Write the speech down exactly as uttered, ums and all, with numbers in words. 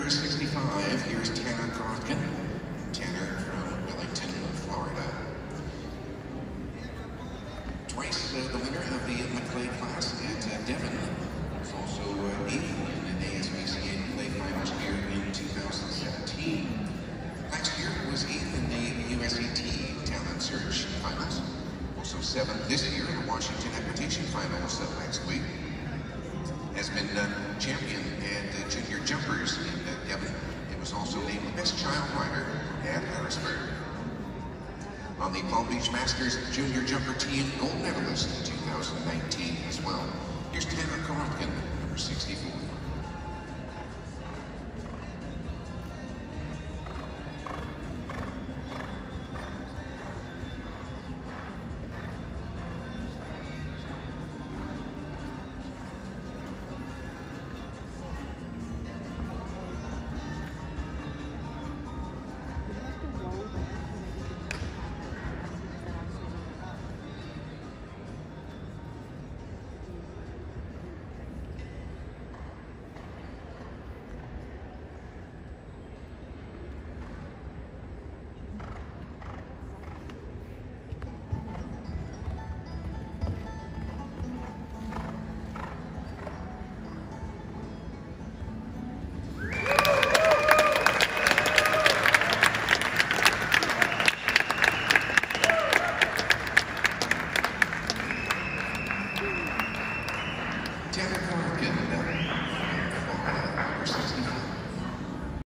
sixty-five, here's Tanner Korotkin. Tanner from Wellington, Florida. Twice uh, the winner of the Maclay class at uh, Devon. Was also uh, eighth in the A S P C A Maclay Finals here in two thousand seventeen. Last year was eighth in the U S A T Talent Search Finals. Also seventh this year in the Washington Equitation Finals uh, last week. Has been uh, champion at uh, junior jumpers in uh, Devon. It was also named the best child rider at Harrisburg. On the Palm Beach Masters junior jumper team, gold medalist in two thousand nineteen as well. Here's Tanner Korotkin, number sixty-four. Zapfier Tanner Korotkin.